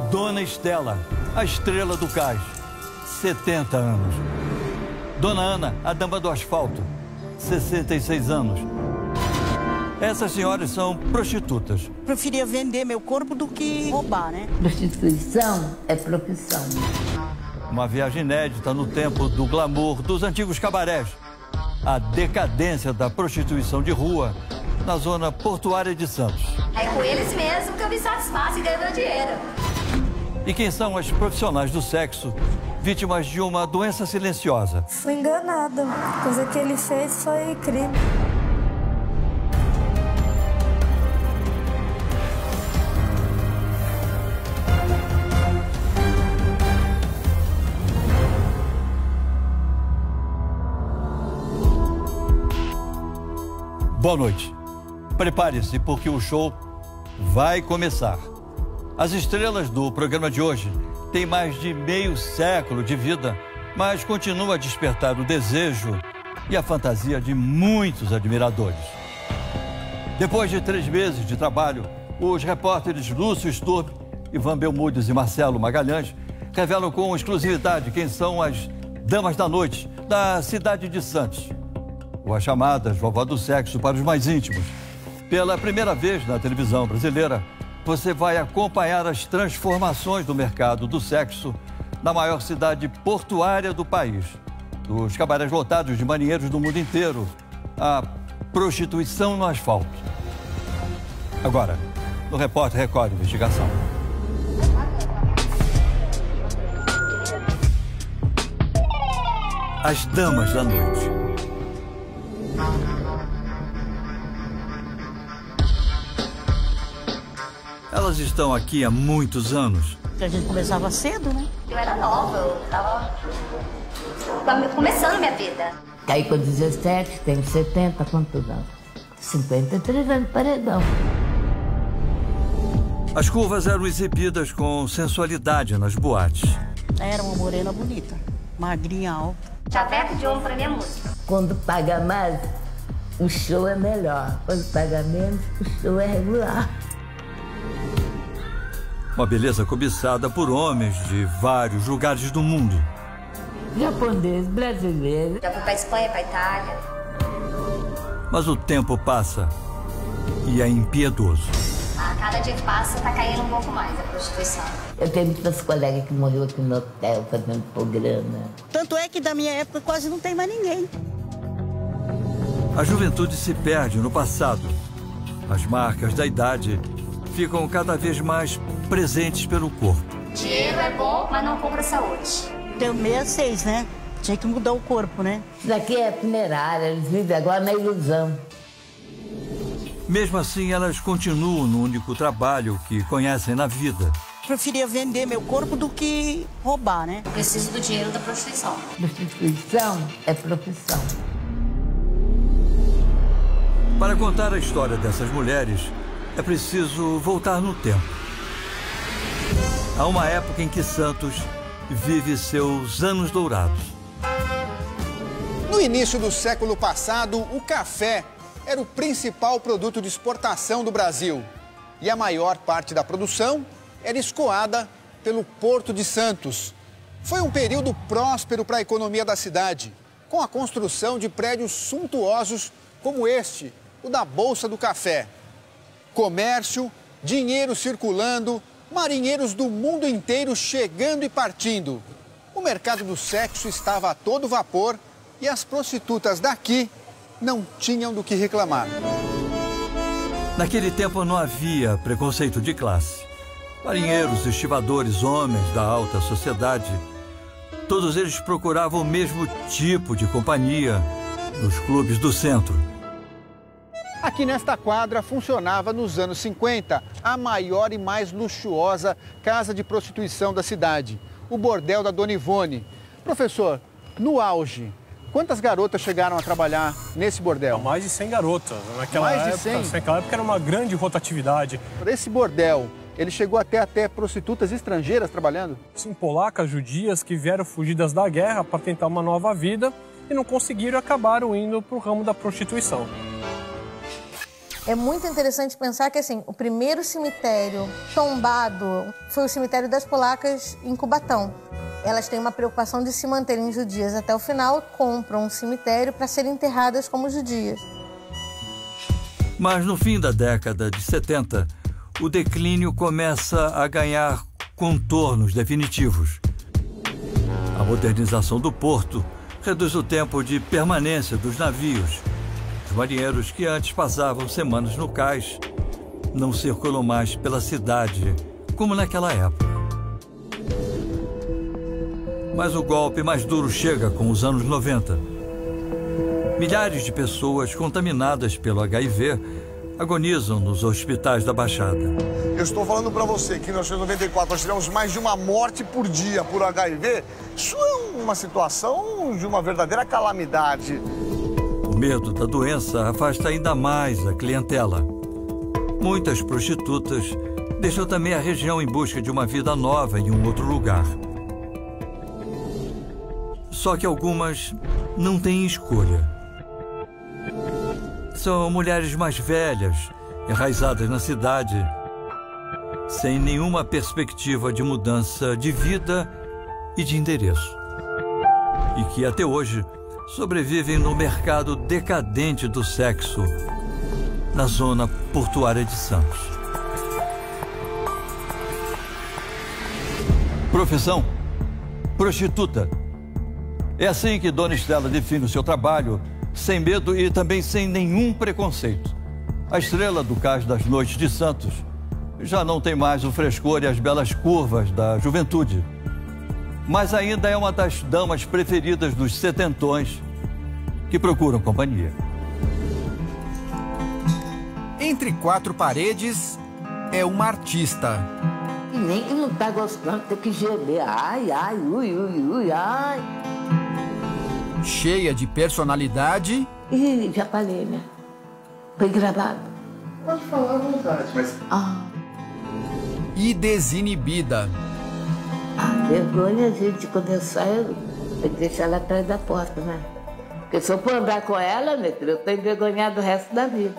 Dona Estela, a estrela do cais, 70 anos. Dona Ana, a dama do asfalto, 66 anos. Essas senhoras são prostitutas. Preferia vender meu corpo do que roubar, né? Prostituição é profissão. Uma viagem inédita no tempo do glamour dos antigos cabarés. A decadência da prostituição de rua na zona portuária de Santos. É com eles mesmo que eu me satisfaço e ganho meu dinheiro. E quem são as profissionais do sexo vítimas de uma doença silenciosa? Fui enganada. A coisa que ele fez foi crime. Boa noite. Prepare-se, porque o show vai começar. As estrelas do programa de hoje têm mais de meio século de vida, mas continuam a despertar o desejo e a fantasia de muitos admiradores. Depois de 3 meses de trabalho, os repórteres Lúcio Sturb, Ivan Belmudes e Marcelo Magalhães revelam com exclusividade quem são as damas da noite da cidade de Santos. Ou as chamadas vovó do sexo para os mais íntimos. Pela primeira vez na televisão brasileira, você vai acompanhar as transformações do mercado do sexo na maior cidade portuária do país. Dos cabarés lotados de marinheiros do mundo inteiro, a prostituição no asfalto. Agora, no Repórter Record Investigação. As damas da noite. Elas estão aqui há muitos anos. A gente começava cedo, né? Eu era nova, eu tava começando minha vida. Aí com 17, tenho 70, quantos anos? 53 anos, paredão. As curvas eram exibidas com sensualidade nas boates. Era uma morena bonita, magrinha, alta. Chaveco de ombro pra minha música. Quando paga mais, o show é melhor. Quando paga menos, o show é regular. Uma beleza cobiçada por homens de vários lugares do mundo. Japonês, brasileiro. Já fui pra Espanha, pra Itália. Mas o tempo passa e é impiedoso. A cada dia que passa, tá caindo um pouco mais a prostituição. Eu tenho muitas colegas que morreram aqui no hotel fazendo programa. Tanto é que da minha época quase não tem mais ninguém. A juventude se perde no passado. As marcas da idade ficam cada vez mais presentes pelo corpo. Dinheiro é bom, mas não compra saúde. Deu 66, né? Tinha que mudar o corpo, né? Isso daqui é funerária, eles vivem agora na ilusão. Mesmo assim, elas continuam no único trabalho que conhecem na vida. Preferia vender meu corpo do que roubar, né? Eu preciso do dinheiro da prostituição. Prostituição é profissão. Para contar a história dessas mulheres, é preciso voltar no tempo. Há uma época em que Santos vive seus anos dourados. No início do século passado, o café era o principal produto de exportação do Brasil. E a maior parte da produção era escoada pelo Porto de Santos. Foi um período próspero para a economia da cidade, com a construção de prédios suntuosos como este, o da Bolsa do Café. Comércio, dinheiro circulando, marinheiros do mundo inteiro chegando e partindo. O mercado do sexo estava a todo vapor e as prostitutas daqui não tinham do que reclamar. Naquele tempo não havia preconceito de classe. Marinheiros, estivadores, homens da alta sociedade, todos eles procuravam o mesmo tipo de companhia nos clubes do centro. Aqui nesta quadra funcionava nos anos 50 a maior e mais luxuosa casa de prostituição da cidade, o bordel da Dona Ivone. Professor, no auge, quantas garotas chegaram a trabalhar nesse bordel? Mais de 100 garotas. Naquela época era uma grande rotatividade. Esse bordel, ele chegou até prostitutas estrangeiras trabalhando? Sim, polacas, judias que vieram fugidas da guerra para tentar uma nova vida e não conseguiram e acabaram indo para o ramo da prostituição. É muito interessante pensar que, assim, o primeiro cemitério tombado foi o cemitério das polacas em Cubatão. Elas têm uma preocupação de se manterem judias até o final, compram um cemitério para serem enterradas como judias. Mas no fim da década de 70, o declínio começa a ganhar contornos definitivos. A modernização do porto reduz o tempo de permanência dos navios. Os marinheiros que antes passavam semanas no cais não circulam mais pela cidade, como naquela época. Mas o golpe mais duro chega com os anos 90. Milhares de pessoas contaminadas pelo HIV agonizam nos hospitais da Baixada. Eu estou falando para você que em 1994 nós tivemos mais de uma morte por dia por HIV. Isso é uma situação de uma verdadeira calamidade. O medo da doença afasta ainda mais a clientela. Muitas prostitutas deixam também a região em busca de uma vida nova em um outro lugar. Só que algumas não têm escolha. São mulheres mais velhas, enraizadas na cidade, sem nenhuma perspectiva de mudança de vida e de endereço. E que até hoje sobrevivem no mercado decadente do sexo, na zona portuária de Santos. Profissão: prostituta. É assim que Dona Estela define o seu trabalho, sem medo e também sem nenhum preconceito. A estrela do Cais das Noites de Santos já não tem mais o frescor e as belas curvas da juventude, mas ainda é uma das damas preferidas dos setentões que procuram companhia. Entre quatro paredes, é uma artista. E nem que não tá gostando, tem que gemer. Ai, ai, ui, ui, ui, ai. Cheia de personalidade. Ih, já falei, né? Foi gravado. Pode falar à vontade, mas... E desinibida. Vergonha, gente, quando eu saio, tem que deixar ela atrás da porta, né? Porque se eu for andar com ela, meu filho, eu tô envergonhado o resto da vida.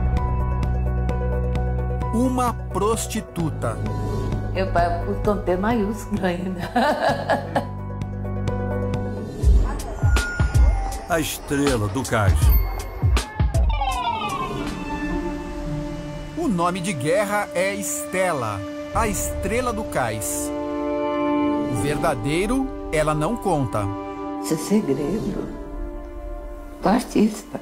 Uma prostituta. Eu pago por tom P maiúsculo ainda. A estrela do cais. O nome de guerra é Estela, a estrela do cais. O verdadeiro, ela não conta. Isso é segredo do artista.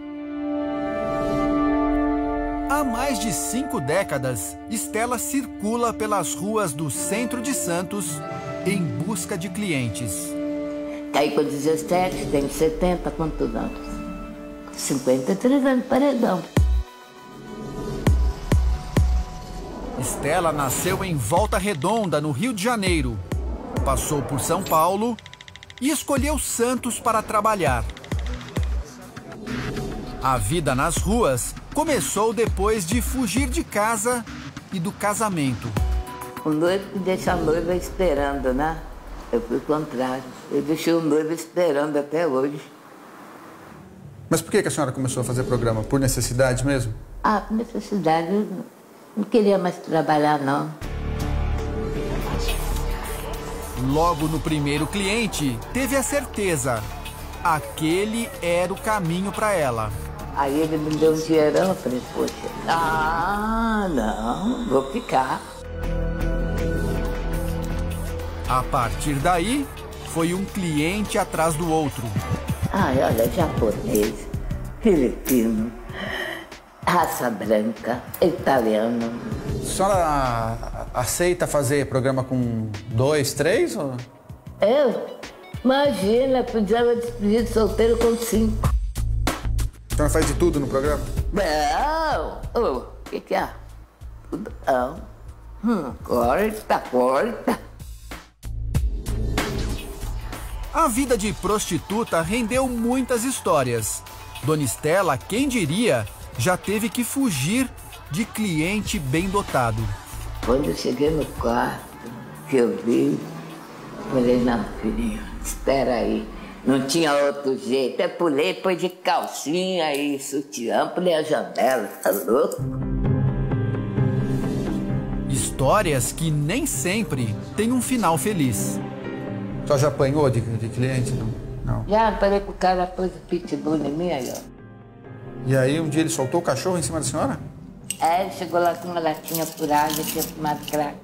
Há mais de 5 décadas, Estela circula pelas ruas do centro de Santos em busca de clientes. Caí com 17, tenho 70, quantos anos? 53 anos, paredão. Estela nasceu em Volta Redonda, no Rio de Janeiro. Passou por São Paulo e escolheu Santos para trabalhar. A vida nas ruas começou depois de fugir de casa e do casamento. O noivo que deixa a noiva esperando, né? Eu fui o contrário. Eu deixei o noivo esperando até hoje. Mas por que a senhora começou a fazer programa? Por necessidade mesmo? Ah, por necessidade. Eu não queria mais trabalhar, não. Logo no primeiro cliente, teve a certeza. Aquele era o caminho para ela. Aí ele me deu um dinheirão, eu falei, poxa, não, vou ficar. A partir daí, foi um cliente atrás do outro. Ai, olha, japonês, filipino, raça branca, italiano. A senhora aceita fazer programa com 2, 3? Ou... Eu? Imagina, podia me despedir de solteiro com 5. A senhora faz de tudo no programa? Não! O que é? Tudo não. Corta. A vida de prostituta rendeu muitas histórias. Dona Estela, quem diria, já teve que fugir de cliente bem dotado. Quando eu cheguei no quarto, que eu vi, falei, não, filhinho, espera aí. Não tinha outro jeito. Eu pulei, pôs de calcinha e sutiã, pulei a janela, tá louco? Histórias que nem sempre têm um final feliz. Só já apanhou de cliente? Não. Já falei pro cara, pôs o pitbull em mim aí, ó. E aí um dia ele soltou o cachorro em cima da senhora? É, ele chegou lá com uma latinha furada e tinha fumado crack.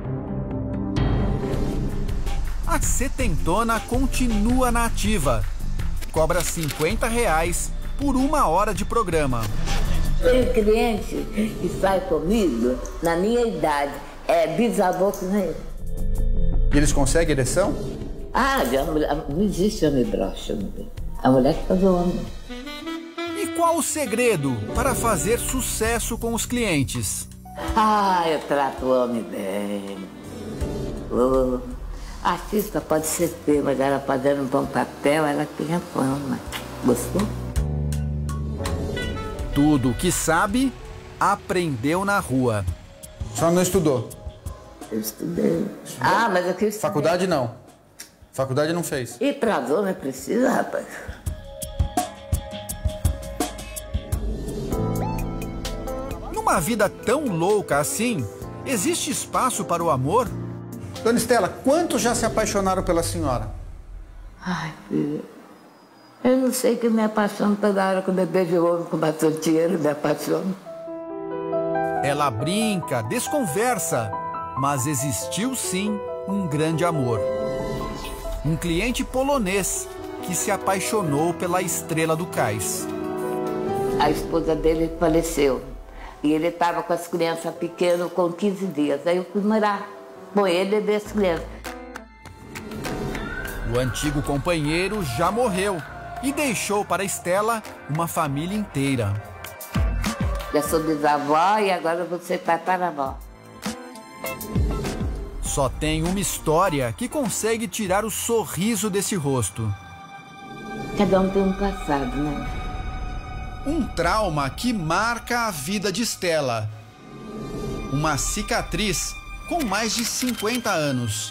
A setentona continua na ativa. Cobra R$50 por 1 hora de programa. Tem cliente que sai comigo, na minha idade, é bisavô com ele. E eles conseguem ereção? Ah, não existe homem broxa, não tem. A mulher que faz o homem. E qual o segredo para fazer sucesso com os clientes? Ah, eu trato o homem bem. Oh, artista pode ser feio, mas ela fazendo um bom papel, ela tem a fama. Gostou? Tudo o que sabe, aprendeu na rua. Só não estudou? Eu estudei. Ah, mas eu quis estudar. Faculdade não. Faculdade não fez. E pra dona precisa, rapaz. Numa vida tão louca assim, existe espaço para o amor? Dona Estela, quantos já se apaixonaram pela senhora? Ai, filha, eu não sei que me apaixono toda hora quando eu beijo o homem com bastante dinheiro, me apaixono. Ela brinca, desconversa, mas existiu sim um grande amor. Um cliente polonês que se apaixonou pela estrela do cais. A esposa dele faleceu e ele estava com as crianças pequenas com 15 dias. Aí eu fui morar com ele e ver as crianças. O antigo companheiro já morreu e deixou para Estela uma família inteira. Já sou bisavó e agora você vai para a avó. Só tem uma história que consegue tirar o sorriso desse rosto. Cada um tem um passado, né? Um trauma que marca a vida de Estela. Uma cicatriz com mais de 50 anos.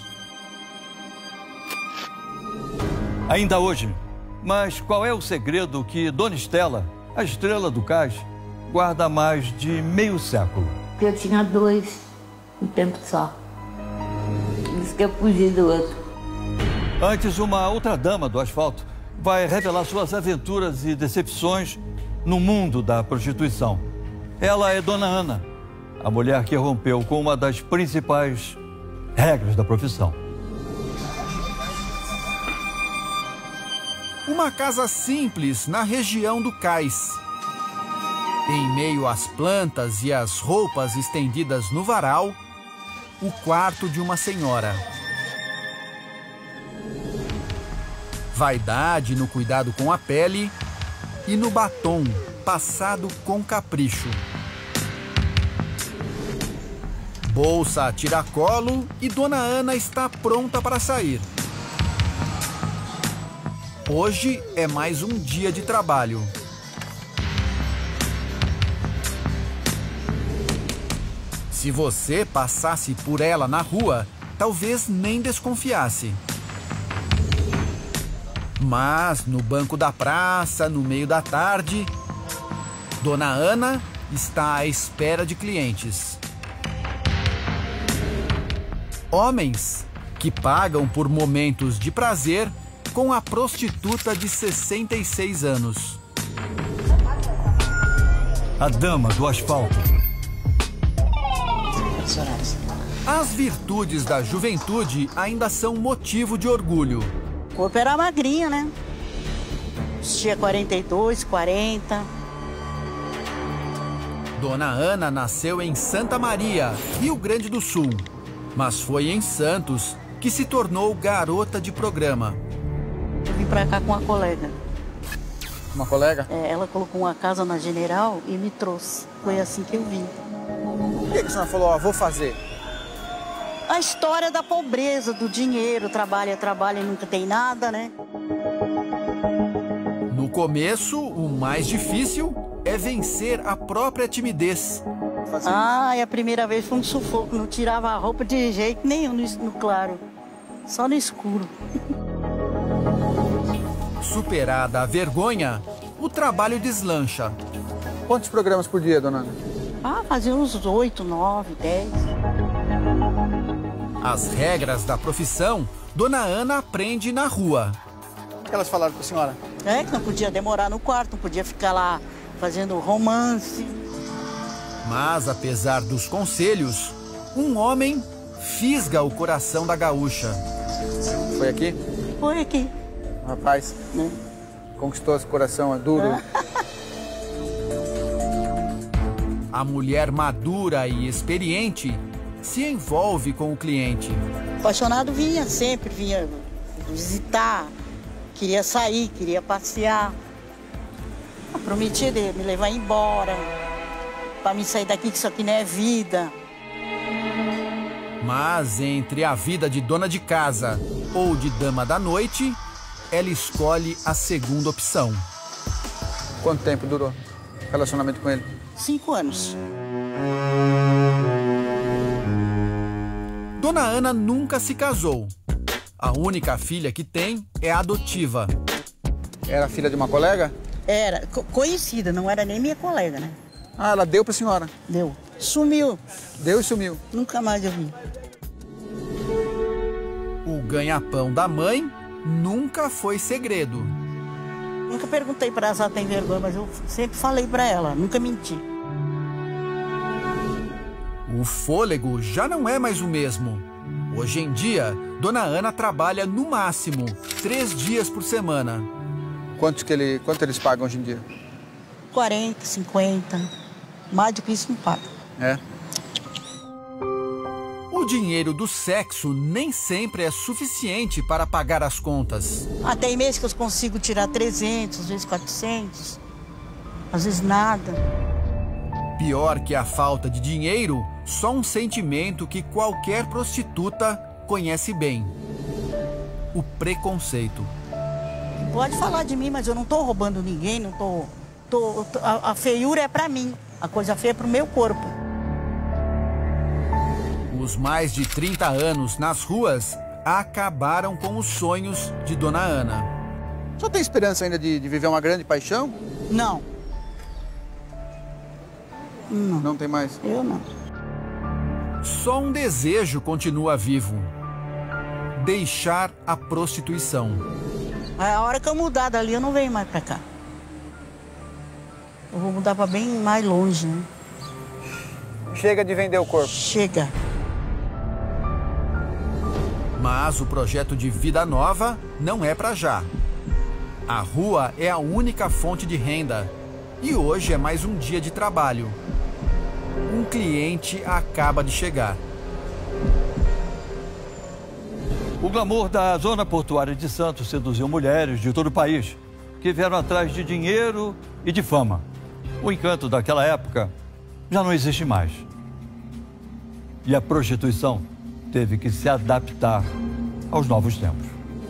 Ainda hoje, mas qual é o segredo que Dona Estela, a estrela do cais, guarda há mais de meio século? Eu tinha 2, um tempo só. Por isso que eu fugi do outro. Antes, uma outra dama do asfalto vai revelar suas aventuras e decepções no mundo da prostituição. Ela é Dona Ana, a mulher que rompeu com uma das principais regras da profissão. Uma casa simples na região do cais. Em meio às plantas e às roupas estendidas no varal, o quarto de uma senhora. Vaidade no cuidado com a pele e no batom passado com capricho. Bolsa a tiracolo e Dona Ana está pronta para sair. Hoje é mais um dia de trabalho. Se você passasse por ela na rua, talvez nem desconfiasse. Mas no banco da praça, no meio da tarde, Dona Ana está à espera de clientes. Homens que pagam por momentos de prazer com a prostituta de 66 anos. A dama do asfalto. As virtudes da juventude ainda são motivo de orgulho. O corpo era magrinho, né? Tinha 42, 40. Dona Ana nasceu em Santa Maria, Rio Grande do Sul, mas foi em Santos que se tornou garota de programa. Eu vim pra cá com uma colega. Uma colega? É, ela colocou uma casa na General e me trouxe. Foi assim que eu vim. Por que a senhora falou, ó, vou fazer? A história da pobreza, do dinheiro, trabalha e nunca tem nada, né? No começo, o mais difícil é vencer a própria timidez. Ah, e a primeira vez foi um sufoco, não tirava a roupa de jeito nenhum no claro, só no escuro. Superada a vergonha, o trabalho deslancha. Quantos programas por dia, dona Ana? Fazia uns 8, 9, 10. As regras da profissão, dona Ana aprende na rua. O que elas falaram para a senhora? Que não podia demorar no quarto, não podia ficar lá fazendo romance. Mas, apesar dos conselhos, um homem fisga o coração da gaúcha. Foi aqui? Foi aqui. Rapaz, conquistou esse coração, é duro. A mulher madura e experiente se envolve com o cliente. Apaixonado sempre vinha visitar, queria sair, queria passear. Prometia de me levar embora, para me sair daqui, que isso aqui não é vida. Mas entre a vida de dona de casa ou de dama da noite, ela escolhe a segunda opção. Quanto tempo durou o relacionamento com ele? 5 anos. Dona Ana nunca se casou. A única filha que tem é adotiva. Era filha de uma colega? Era conhecida, não era nem minha colega, né? Ela deu pra senhora? Deu. Sumiu. Deu e sumiu. Nunca mais eu vi. O ganha-pão da mãe nunca foi segredo. Nunca perguntei pra ela se ela tem vergonha, mas eu sempre falei pra ela, nunca menti. O fôlego já não é mais o mesmo. Hoje em dia, dona Ana trabalha no máximo 3 dias por semana. Quanto eles pagam hoje em dia? 40, 50. Mais do que isso não paga. É. O dinheiro do sexo nem sempre é suficiente para pagar as contas. Tem mês que eu consigo tirar 300, às vezes 400. Às vezes nada. Pior que a falta de dinheiro, só um sentimento que qualquer prostituta conhece bem: o preconceito. Pode falar de mim, mas eu não tô roubando ninguém, não tô... A feiura é pra mim, a coisa feia é pro meu corpo. Os mais de 30 anos nas ruas acabaram com os sonhos de dona Ana. Só tem esperança ainda de viver uma grande paixão? Não. Não tem mais? Eu não. Só um desejo continua vivo: deixar a prostituição. A hora que eu mudar dali, eu não venho mais pra cá. Eu vou mudar pra bem mais longe, né? Chega de vender o corpo. Chega. Mas o projeto de vida nova não é pra já. A rua é a única fonte de renda. E hoje é mais um dia de trabalho. Um cliente acaba de chegar. O glamour da zona portuária de Santos seduziu mulheres de todo o país que vieram atrás de dinheiro e de fama. O encanto daquela época já não existe mais. E a prostituição teve que se adaptar aos novos tempos.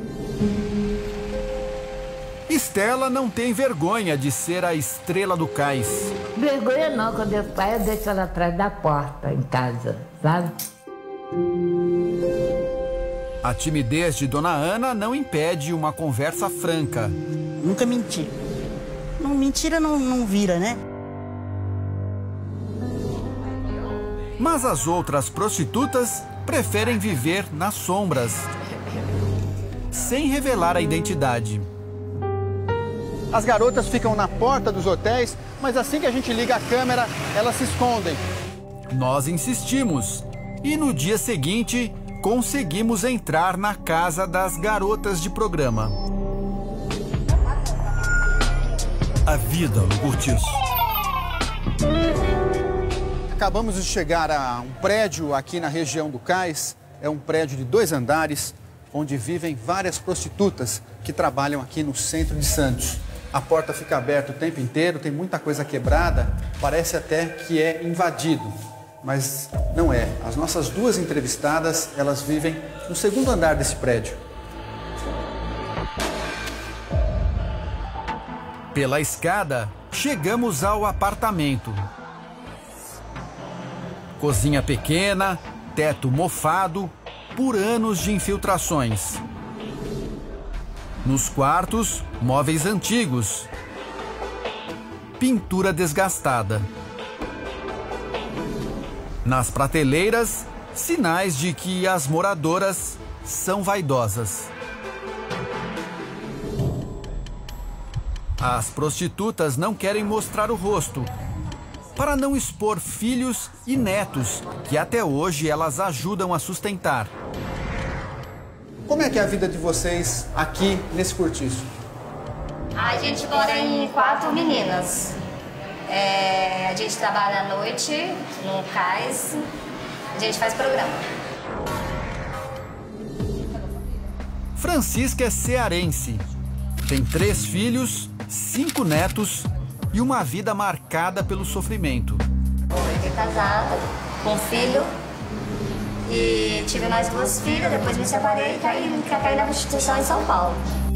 Estela não tem vergonha de ser a estrela do cais. Vergonha não, quando eu saio eu deixo ela atrás da porta em casa, sabe? A timidez de dona Ana não impede uma conversa franca. Nunca menti. Não, mentira não vira, né? Mas as outras prostitutas preferem viver nas sombras, sem revelar a identidade. As garotas ficam na porta dos hotéis, mas assim que a gente liga a câmera, elas se escondem. Nós insistimos e no dia seguinte conseguimos entrar na casa das garotas de programa. A vida no cortiço. Acabamos de chegar a um prédio aqui na região do Cais. É um prédio de 2 andares, onde vivem várias prostitutas que trabalham aqui no centro de Santos. A porta fica aberta o tempo inteiro, tem muita coisa quebrada, parece até que é invadido, mas não é. As nossas 2 entrevistadas, elas vivem no 2º andar desse prédio. Pela escada, chegamos ao apartamento. Cozinha pequena, teto mofado, por anos de infiltrações. Nos quartos, móveis antigos, pintura desgastada. Nas prateleiras, sinais de que as moradoras são vaidosas. As prostitutas não querem mostrar o rosto, para não expor filhos e netos, que até hoje elas ajudam a sustentar. Como é que é a vida de vocês aqui nesse cortiço? A gente mora em 4 meninas. A gente trabalha à noite, no cais, a gente faz programa. Francisca é cearense. Tem 3 filhos, 5 netos e uma vida marcada pelo sofrimento. Eu fui casada, com um filho, e tive mais 2 filhas, depois me separei e caí na prostituição em São Paulo.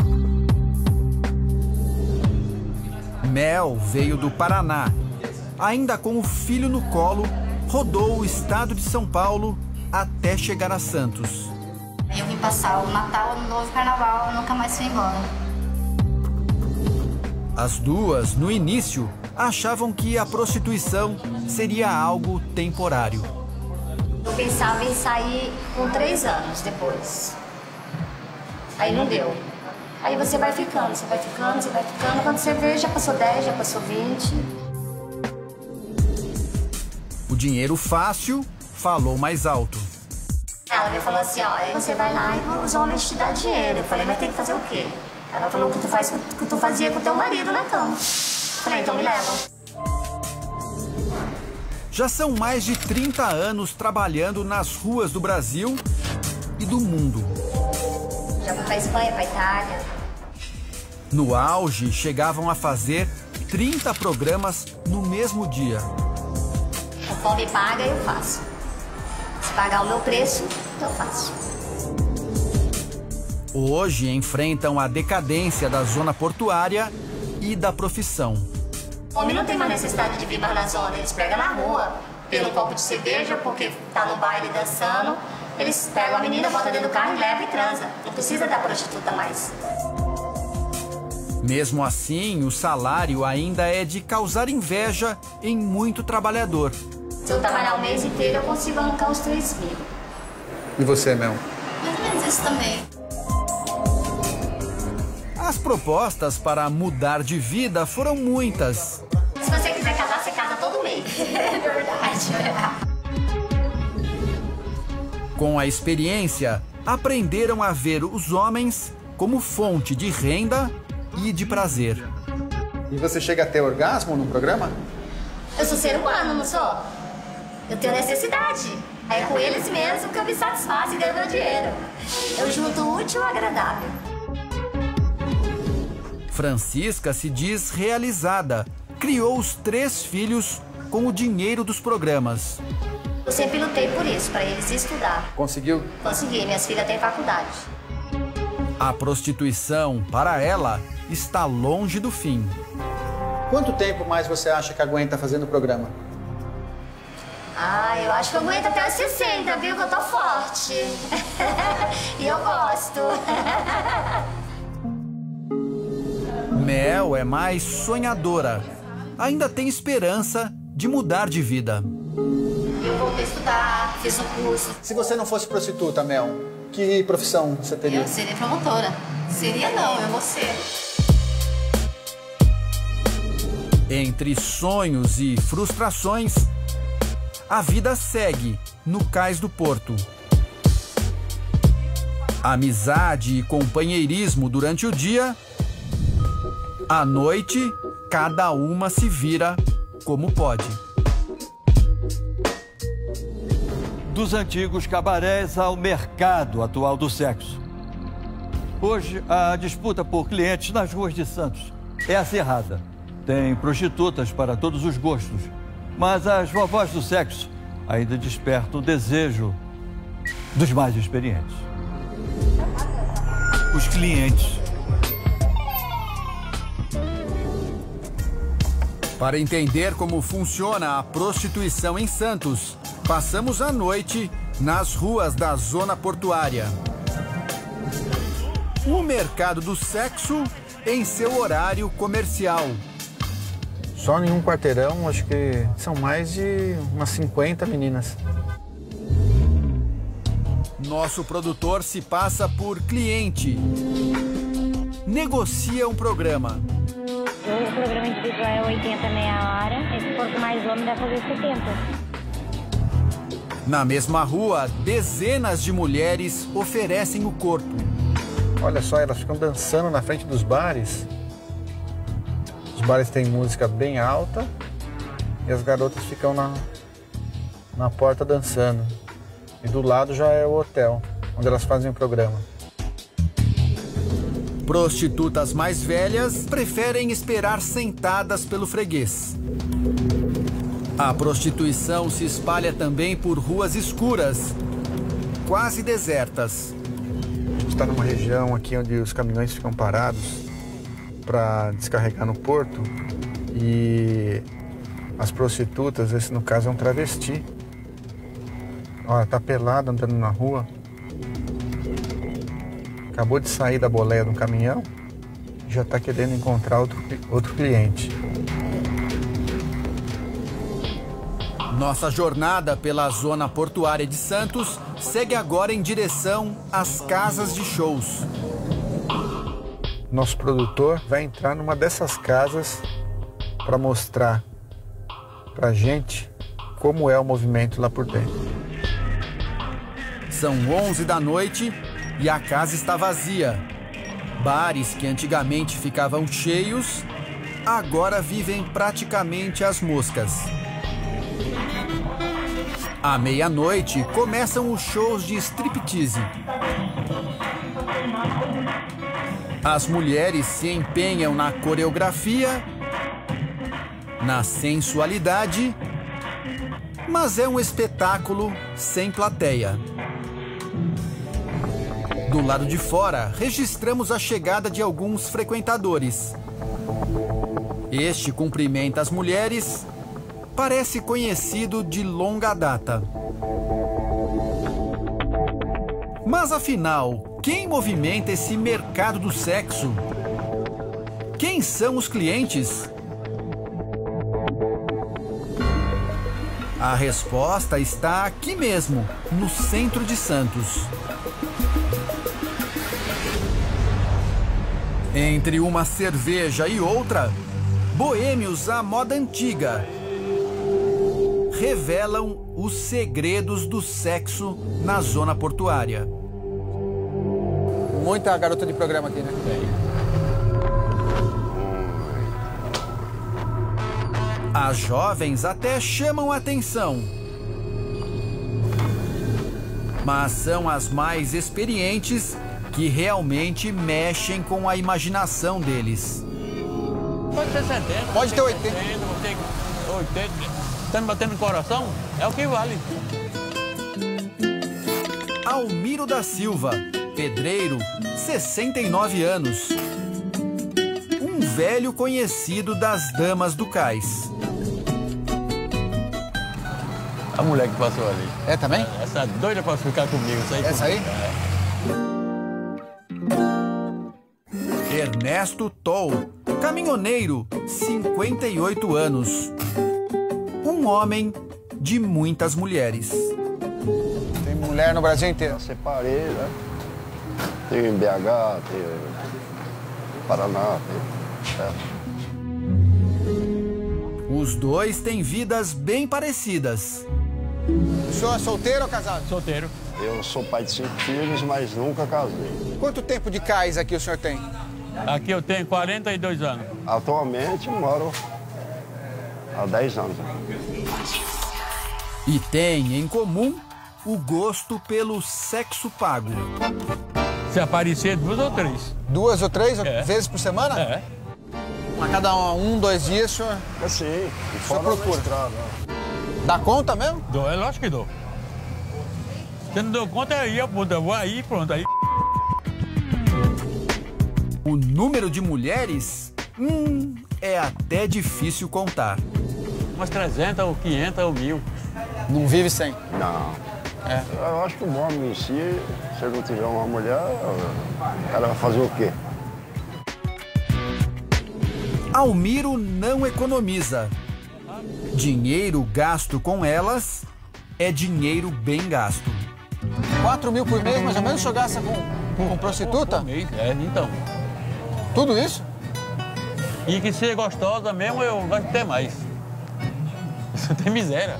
Mel veio do Paraná. Ainda com o filho no colo, rodou o estado de São Paulo até chegar a Santos. Eu vim passar o Natal, Ano Novo, Carnaval, eu nunca mais fui embora. As duas, no início, achavam que a prostituição seria algo temporário. Eu pensava em sair com 3 anos depois. Aí não deu. Aí você vai ficando. Quando você vê, já passou 10, já passou 20. O dinheiro fácil falou mais alto. Ela me falou assim, ó, você vai lá e os homens te dão dinheiro. Eu falei, mas tem que fazer o quê? Ela falou que tu fazia com teu marido na cama. Eu falei, então me leva. Já são mais de 30 anos trabalhando nas ruas do Brasil e do mundo. Já fui pra Espanha, pra Itália. No auge, chegavam a fazer 30 programas no mesmo dia. O pão me paga, eu faço. Se pagar o meu preço, eu faço. Hoje enfrentam a decadência da zona portuária e da profissão. O homem não tem mais necessidade de vir mais na zona, eles pegam na rua, pelo copo de cerveja, porque tá no baile dançando. Eles pegam a menina, botam dentro do carro e levam e transa. Não precisa da prostituta mais. Mesmo assim, o salário ainda é de causar inveja em muito trabalhador. Se eu trabalhar o mês inteiro, eu consigo arrancar uns 3 mil. E você, Mel? Mais ou menos isso também. As propostas para mudar de vida foram muitas. Se você quiser casar, você casa todo mês. É verdade. Com a experiência, aprenderam a ver os homens como fonte de renda e de prazer. E você chega a ter orgasmo no programa? Eu sou ser humano, não sou? Eu tenho necessidade. É com eles mesmo que eu me satisfaço e ganho meu dinheiro. Eu junto o útil ao agradável. Francisca se diz realizada. Criou os 3 filhos com o dinheiro dos programas. Eu sempre lutei por isso, para eles estudar. Conseguiu? Consegui, minhas filhas têm faculdade. A prostituição, para ela, está longe do fim. Quanto tempo mais você acha que aguenta fazendo o programa? Eu acho que eu aguento até os 60, viu? Que eu tô forte. E eu gosto. Mel é mais sonhadora. Ainda tem esperança de mudar de vida. Eu voltei a estudar, fiz um curso. Se você não fosse prostituta, Mel, que profissão você teria? Eu seria promotora. Seria não, eu vou ser. Entre sonhos e frustrações, a vida segue no cais do Porto. Amizade e companheirismo durante o dia. À noite, cada uma se vira como pode. Dos antigos cabarés ao mercado atual do sexo. Hoje, a disputa por clientes nas ruas de Santos é acirrada. Tem prostitutas para todos os gostos, mas as vovós do sexo ainda despertam o desejo dos mais experientes. Os clientes. Para entender como funciona a prostituição em Santos, passamos a noite nas ruas da zona portuária. o mercado do sexo em seu horário comercial. Só em um quarteirão, acho que são mais de umas 50 meninas. Nosso produtor se passa por cliente. Negocia um programa. O programa individual é 80 meia hora, esse for mais homem dá pra fazer 70. Na mesma rua, dezenas de mulheres oferecem o corpo. Olha só, elas ficam dançando na frente dos bares. Os bares têm música bem alta e as garotas ficam na porta dançando. E do lado já é o hotel, onde elas fazem o programa. Prostitutas mais velhas preferem esperar sentadas pelo freguês. A prostituição se espalha também por ruas escuras, quase desertas. A gente está numa região aqui onde os caminhões ficam parados para descarregar no porto e as prostitutas, esse no caso é um travesti. Olha, tá pelada andando na rua. Acabou de sair da boleia de um caminhão e já está querendo encontrar outro cliente. Nossa jornada pela zona portuária de Santos segue agora em direção às casas de shows. Nosso produtor vai entrar numa dessas casas para mostrar pra gente como é o movimento lá por dentro. São 11 da noite e a casa está vazia. Bares que antigamente ficavam cheios, agora vivem praticamente às moscas. À meia-noite começam os shows de striptease. As mulheres se empenham na coreografia, na sensualidade, mas é um espetáculo sem plateia. Do lado de fora, registramos a chegada de alguns frequentadores. Este cumprimenta as mulheres, parece conhecido de longa data. Mas afinal, quem movimenta esse mercado do sexo? Quem são os clientes? A resposta está aqui mesmo, no centro de Santos. Entre uma cerveja e outra, boêmios à moda antiga revelam os segredos do sexo na zona portuária. Muita garota de programa aqui, né? As jovens até chamam a atenção, mas são as mais experientes que realmente mexem com a imaginação deles. Pode ter 70. Pode ter 80. 80. Tá me batendo no coração? É o que vale. Almiro da Silva, pedreiro, 69 anos. Um velho conhecido das damas do cais. A mulher que passou ali. É também? Essa doida pra ficar comigo. Essa aí? Ernesto Toll, caminhoneiro, 58 anos. Um homem de muitas mulheres. Tem mulher no Brasil inteiro? Eu separei, né? Tem em BH, tem Paraná, tem... Os dois têm vidas bem parecidas. O senhor é solteiro ou casado? Solteiro. Eu sou pai de 5 filhos, mas nunca casei. Quanto tempo de cais aqui o senhor tem? Aqui eu tenho 42 anos. Atualmente moro há 10 anos. E tem em comum o gosto pelo sexo pago. Se aparecer 2 ou 3. 2 ou 3 vezes por semana? É. A cada 1, 2 dias, o senhor... É sim, e fora procura. Estrada. Dá conta mesmo? Dou, é lógico que dou. Se não dou conta, aí eu vou aí, pronto, aí... O número de mulheres, é até difícil contar. Umas 300 ou 500 ou 1000. Não vive sem? Não. Eu acho que o homem em si, se ele não tiver uma mulher, o cara vai fazer o quê? Almiro não economiza. Dinheiro gasto com elas é dinheiro bem gasto. 4 mil por mês, mais ou menos, o senhor gasta com prostituta? Por mês, então. Tudo isso? E que ser gostosa mesmo, eu gosto de ter mais. Isso tem miséria.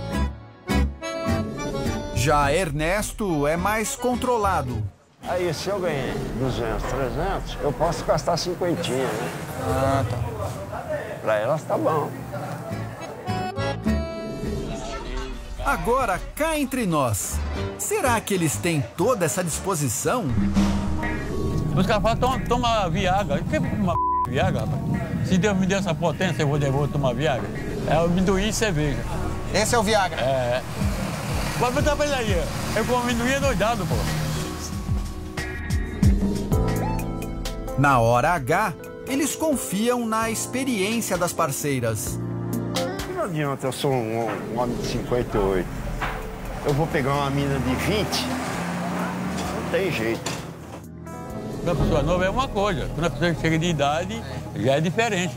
Já Ernesto é mais controlado. Aí, se eu ganhei 200, 300, eu posso gastar 50, né? Ah, tá. Pra elas tá bom. Agora, cá entre nós, será que eles têm toda essa disposição? Os caras falam, toma Viagra. Por que uma Viagra, rapaz? Se Deus me deu essa potência, eu vou tomar Viagra. É o amendoim e cerveja. Esse é o Viagra? É. Mas botar pra ele aí, eu com amendoim é doidado, pô. Na hora H, eles confiam na experiência das parceiras. Não adianta, eu sou um homem de 58. Eu vou pegar uma mina de 20, não tem jeito. Quando a pessoa nova é uma coisa, quando a pessoa chega de idade, já é diferente.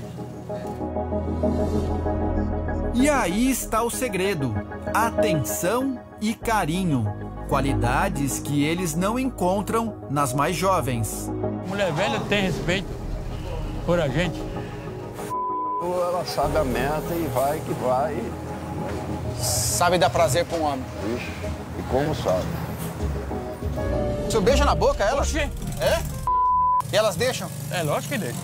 E aí está o segredo: atenção e carinho. Qualidades que eles não encontram nas mais jovens. Mulher velha tem respeito por a gente. Ela sabe a meta e vai que vai. Sabe dar prazer para um homem. Ixi, e como sabe? O senhor beija na boca elas? Oxê. É? E elas deixam? É, lógico que deixa.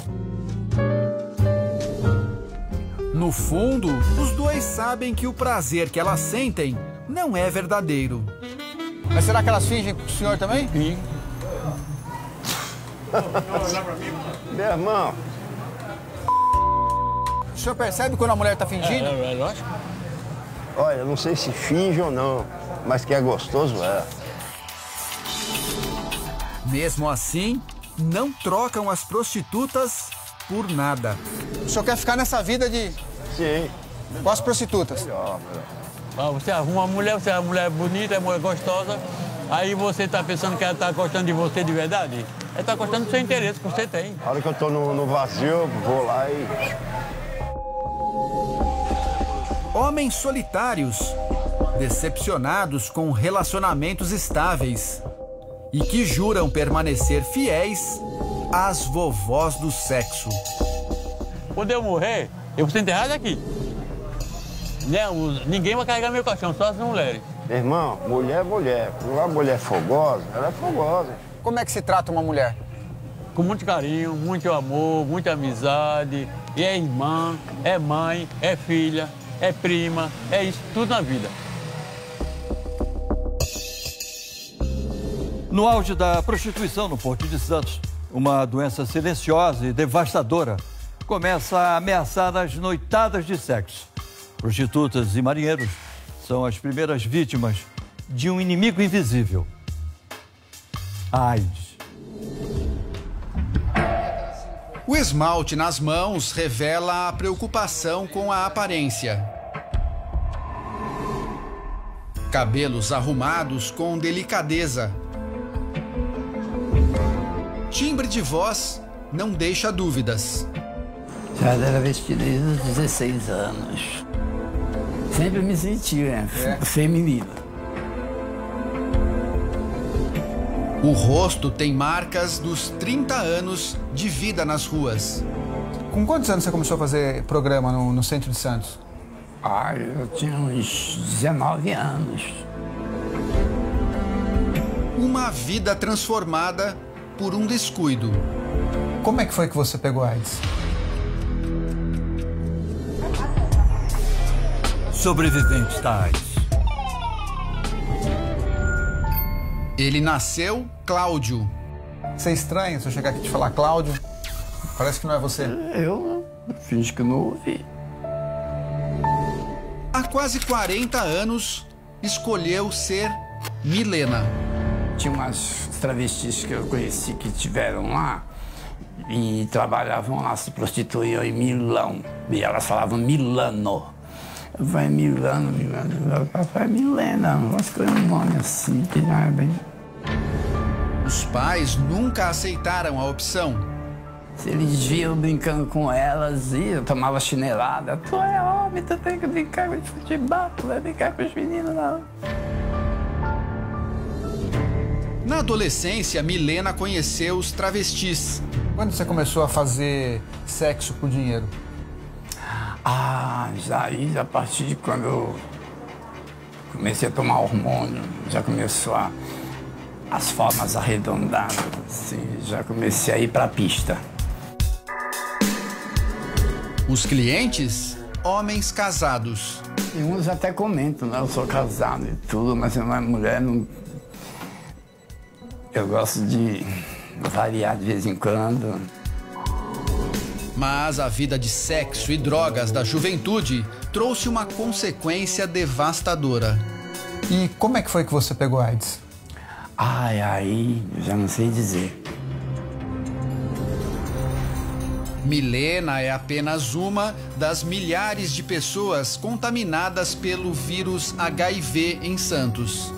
No fundo, os dois sabem que o prazer que elas sentem não é verdadeiro. Mas será que elas fingem com o senhor também? Sim. Meu irmão. O senhor percebe quando a mulher está fingindo? É lógico. Olha, eu não sei se finge ou não, mas que é gostoso é. Mesmo assim, não trocam as prostitutas por nada. O senhor quer ficar nessa vida de... Sim. Com as prostitutas? Melhor. Você arruma uma mulher, você é uma mulher bonita, é uma mulher gostosa, aí você está pensando que ela está gostando de você de verdade? Ela está gostando do seu interesse que você tem. A hora que eu estou no vazio, eu vou lá e... Homens solitários, decepcionados com relacionamentos estáveis e que juram permanecer fiéis às vovós do sexo. Quando eu morrer, eu vou ser enterrado aqui. Ninguém vai carregar meu caixão, só as mulheres. Meu irmão, mulher é mulher. Uma mulher fogosa, ela é fogosa. Como é que se trata uma mulher? Com muito carinho, muito amor, muita amizade. E é irmã, é mãe, é filha, é prima, é isso, tudo na vida. No auge da prostituição no Porto de Santos, uma doença silenciosa e devastadora começa a ameaçar as noitadas de sexo. Prostitutas e marinheiros são as primeiras vítimas de um inimigo invisível: a AIDS. O esmalte nas mãos revela a preocupação com a aparência. Cabelos arrumados com delicadeza. Timbre de voz não deixa dúvidas. Já era vestida desde os 16 anos. Sempre me senti feminina. O rosto tem marcas dos 30 anos de vida nas ruas. Com quantos anos você começou a fazer programa no centro de Santos? Eu tinha uns 19 anos. Uma vida transformada por um descuido. Como é que foi que você pegou AIDS? Sobreviventes da AIDS. Ele nasceu Cláudio. Você é estranho se eu chegar aqui e te falar Cláudio? Parece que não é você. Eu finge que não ouvi. Há quase 40 anos, escolheu ser Milena. Tinha umas travestis que eu conheci que tiveram lá e trabalhavam lá, se prostituíam em Milão. E elas falavam Milano. Vai Milano, papai Milena, acho que é um nome assim, que já é bem... Os pais nunca aceitaram a opção. Se eles viam brincando com elas, eu tomava chinelada. Tu é homem, tu tem que brincar de futebol, tu vai brincar com os meninos, não. Na adolescência, Milena conheceu os travestis. Quando você começou a fazer sexo por dinheiro? Já a partir de quando eu comecei a tomar hormônio, já começou as formas arredondadas, assim, já comecei a ir pra pista. Os clientes, homens casados. E uns até comentam, né? Eu sou casado e tudo, mas uma mulher não... Eu gosto de variar de vez em quando. Mas a vida de sexo e drogas da juventude trouxe uma consequência devastadora. E como é que foi que você pegou AIDS? Aí eu já não sei dizer. Milena é apenas uma das milhares de pessoas contaminadas pelo vírus HIV em Santos.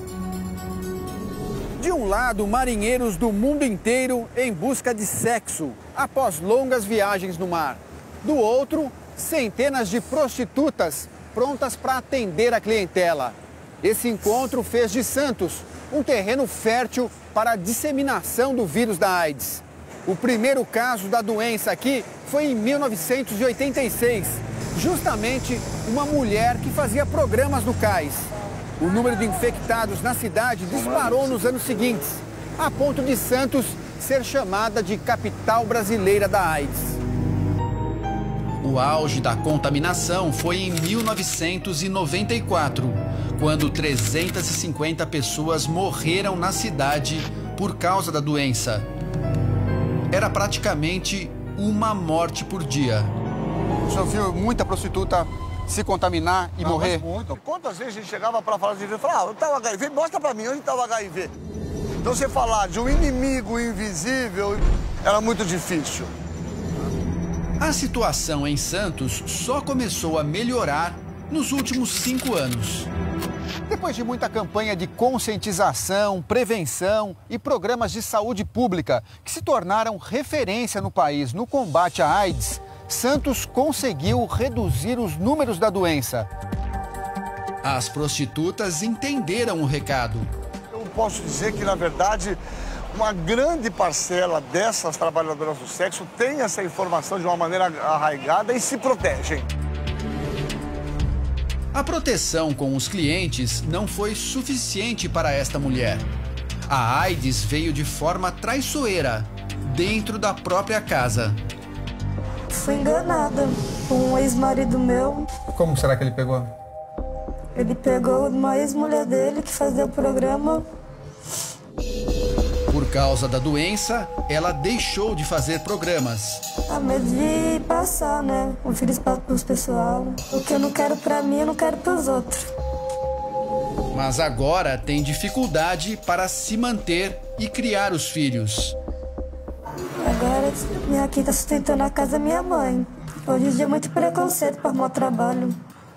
De um lado, marinheiros do mundo inteiro em busca de sexo após longas viagens no mar. Do outro, centenas de prostitutas prontas para atender a clientela. Esse encontro fez de Santos um terreno fértil para a disseminação do vírus da AIDS. O primeiro caso da doença aqui foi em 1986, justamente uma mulher que fazia programas no cais. O número de infectados na cidade disparou nos anos seguintes, a ponto de Santos ser chamada de capital brasileira da AIDS. O auge da contaminação foi em 1994, quando 350 pessoas morreram na cidade por causa da doença. Era praticamente uma morte por dia. O senhor viu muita prostituta se contaminar e morrer? Muito. Quantas vezes a gente chegava para falar de HIV e falava, eu tava HIV, mostra para mim onde estava HIV. Então você falar de um inimigo invisível era muito difícil. A situação em Santos só começou a melhorar nos últimos 5 anos. Depois de muita campanha de conscientização, prevenção e programas de saúde pública que se tornaram referência no país no combate à AIDS, Santos conseguiu reduzir os números da doença. As prostitutas entenderam o recado. Eu posso dizer que, na verdade, uma grande parcela dessas trabalhadoras do sexo tem essa informação de uma maneira arraigada e se protegem. A proteção com os clientes não foi suficiente para esta mulher. A AIDS veio de forma traiçoeira, dentro da própria casa. Fui enganada com um ex-marido meu. Como será que ele pegou? Ele pegou uma ex-mulher dele que fazia o programa. Por causa da doença, ela deixou de fazer programas. A medo de passar, né? O vírus para os pessoal. O que eu não quero para mim, eu não quero para os outros. Mas agora tem dificuldade para se manter e criar os filhos. Agora, minha aqui está sustentando a casa da minha mãe. Hoje em dia é muito preconceito para arrumar trabalho.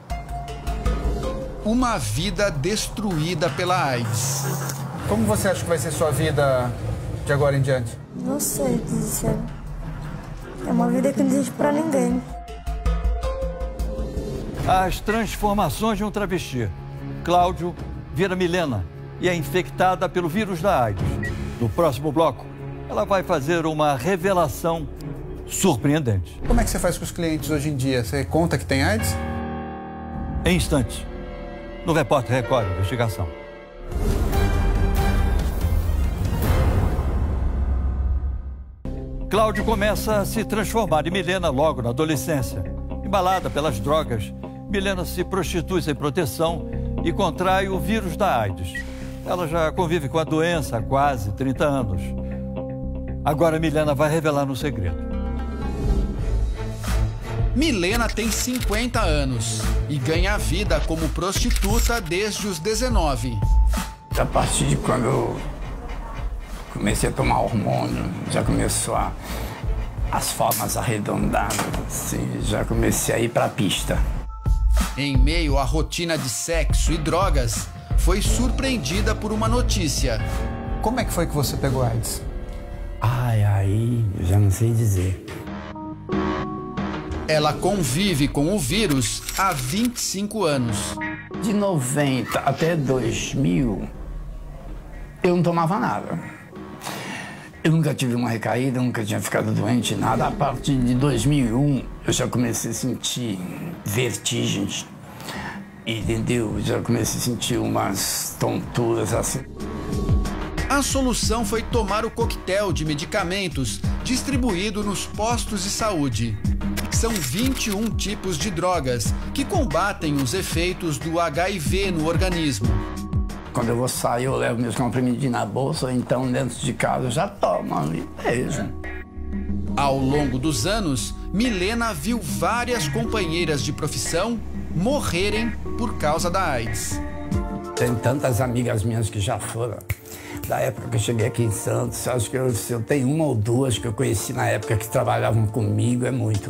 Uma vida destruída pela AIDS. Como você acha que vai ser sua vida de agora em diante? Não sei dizer. É uma vida que não existe para ninguém. As transformações de um travesti. Cláudio vira Milena e é infectada pelo vírus da AIDS. No próximo bloco, ela vai fazer uma revelação surpreendente. Como é que você faz com os clientes hoje em dia? Você conta que tem AIDS? Em instantes, no Repórter Record Investigação. Cláudio começa a se transformar em Milena logo na adolescência. Embalada pelas drogas, Milena se prostitui sem proteção e contrai o vírus da AIDS. Ela já convive com a doença há quase 30 anos. Agora Milena vai revelar no segredo. Milena tem 50 anos e ganha vida como prostituta desde os 19. A partir de quando eu comecei a tomar hormônio, já começou as formas arredondadas, assim, já comecei a ir pra pista. Em meio à rotina de sexo e drogas, foi surpreendida por uma notícia. Como é que foi que você pegou AIDS? Aí, eu já não sei dizer. Ela convive com o vírus há 25 anos. De 90 até 2000, eu não tomava nada. Eu nunca tive uma recaída, nunca tinha ficado doente, nada. A partir de 2001, eu já comecei a sentir vertigens, entendeu? Já comecei a sentir umas tonturas assim. A solução foi tomar o coquetel de medicamentos distribuído nos postos de saúde. São 21 tipos de drogas que combatem os efeitos do HIV no organismo. Quando eu vou sair, eu levo meus comprimidos na bolsa, ou então dentro de casa eu já tomo ali mesmo. Ao longo dos anos, Milena viu várias companheiras de profissão morrerem por causa da AIDS. Tem tantas amigas minhas que já foram. Da época que eu cheguei aqui em Santos, acho que se eu tenho uma ou duas que eu conheci na época que trabalhavam comigo, é muito.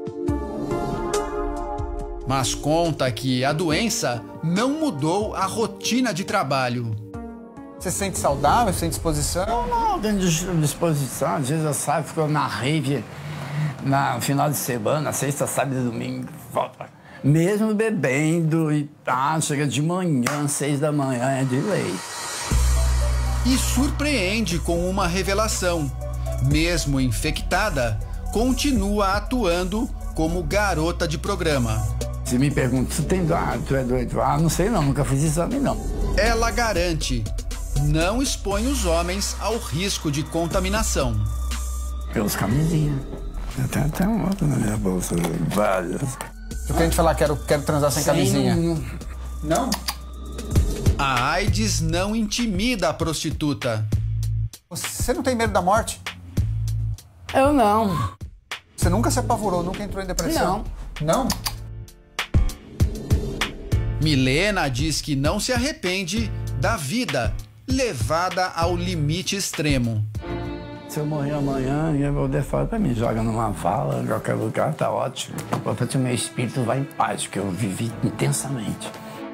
Mas conta que a doença não mudou a rotina de trabalho. Você se sente saudável, sente disposição? Não, tenho disposição. Às vezes eu saio, fico na rave, no final de semana, sexta, sábado e domingo, volta. Mesmo bebendo e chega de manhã, 6 da manhã, é de lei. E surpreende com uma revelação. Mesmo infectada, continua atuando como garota de programa. Se me perguntam, tu é doido? Não sei não, nunca fiz exame não. Ela garante, não expõe os homens ao risco de contaminação. Pelos camisinhas. Eu tenho até um outro na minha bolsa, várias. Se o cliente falar quero transar sem camisinha. Não? A AIDS não intimida a prostituta. Você não tem medo da morte? Eu não. Você nunca se apavorou, nunca entrou em depressão? Não. Não? Milena diz que não se arrepende da vida levada ao limite extremo. Se eu morrer amanhã, ninguém vai poder falar pra mim. Joga numa vala, em qualquer lugar, tá ótimo. O importante é o meu espírito vai em paz, porque eu vivi intensamente.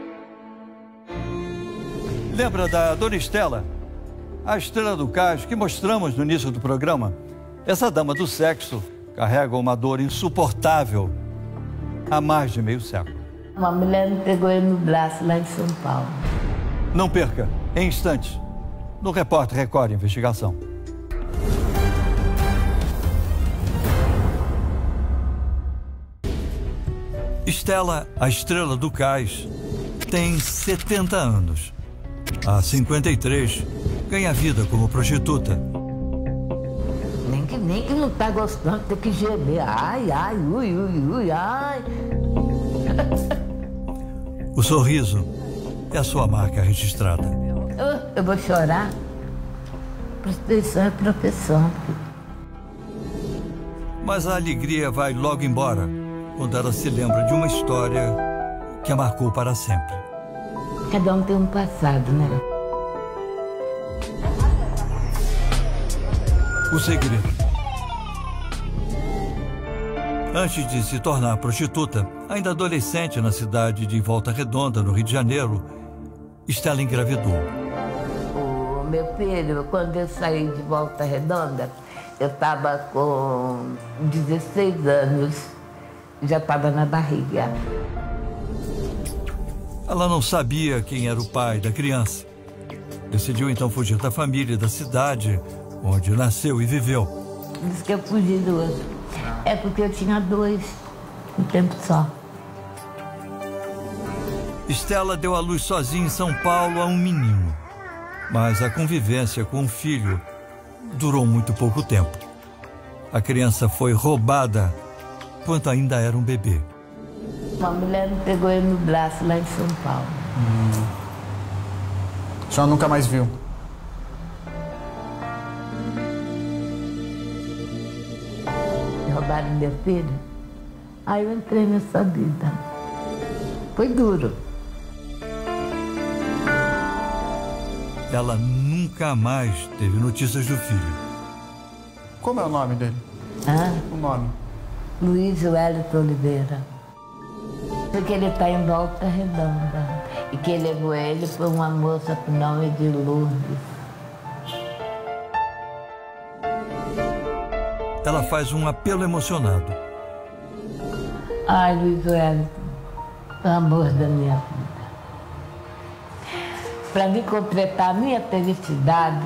Lembra da Dona Estela? A estrela do cais que mostramos no início do programa? Essa dama do sexo carrega uma dor insuportável há mais de meio século. Uma mulher me pegou ele no braço lá em São Paulo. Não perca, em instantes, no Repórter Record Investigação. Estela, a estrela do cais, tem 70 anos. Há 53, ganha vida como prostituta. Nem que não tá gostando, tem que gemer. Ai, ui, ai. O sorriso é a sua marca registrada. Eu vou chorar. Prostituição é profissão. Mas a alegria vai logo embora quando ela se lembra de uma história que a marcou para sempre. Cada um tem um passado, né? O segredo. Antes de se tornar prostituta, ainda adolescente na cidade de Volta Redonda, no Rio de Janeiro, Estela engravidou. Meu filho, quando eu saí de Volta Redonda, eu estava com 16 anos, já estava na barriga. Ela não sabia quem era o pai da criança. Decidiu então fugir da família e da cidade onde nasceu e viveu. Diz que eu fugi do outro. É porque eu tinha 2, um tempo só. Estela deu à luz sozinha em São Paulo a um menino. Mas a convivência com o filho durou muito pouco tempo. A criança foi roubada enquanto ainda era um bebê. Uma mulher me pegou ele no braço lá em São Paulo. A senhora nunca mais viu? Roubaram meu filho. Aí eu entrei nessa vida. Foi duro. Ela nunca mais teve notícias do filho. Como é o nome dele? Hã? O nome? Luiz Wellington Oliveira. Porque ele está em Volta Redonda. E quem levou ele foi uma moça por nome de Lourdes. Ela faz um apelo emocionado. Ai, Luiz Wellington, o amor da minha vida. Para me completar a minha felicidade,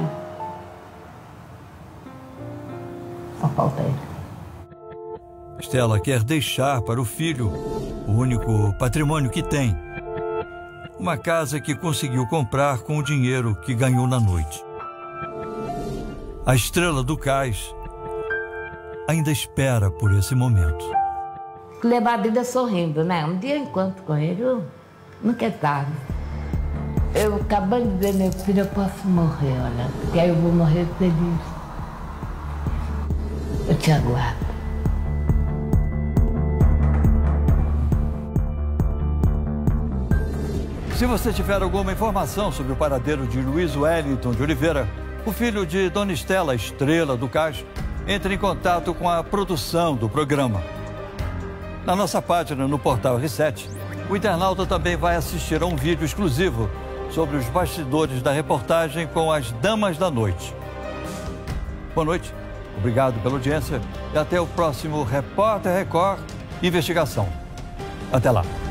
só falta ele. Estela quer deixar para o filho o único patrimônio que tem. Uma casa que conseguiu comprar com o dinheiro que ganhou na noite. A estrela do cais ainda espera por esse momento. Levar a vida sorrindo, né? Um dia eu encontro com ele, nunca é tarde. Eu acabando de ver meu filho, eu posso morrer, olha, porque aí eu vou morrer feliz. Eu te aguardo. Se você tiver alguma informação sobre o paradeiro de Luiz Wellington de Oliveira, o filho de Dona Estela, estrela do cais, entre em contato com a produção do programa. Na nossa página no portal R7, o internauta também vai assistir a um vídeo exclusivo sobre os bastidores da reportagem com as Damas da Noite. Boa noite, obrigado pela audiência e até o próximo Repórter Record Investigação. Até lá.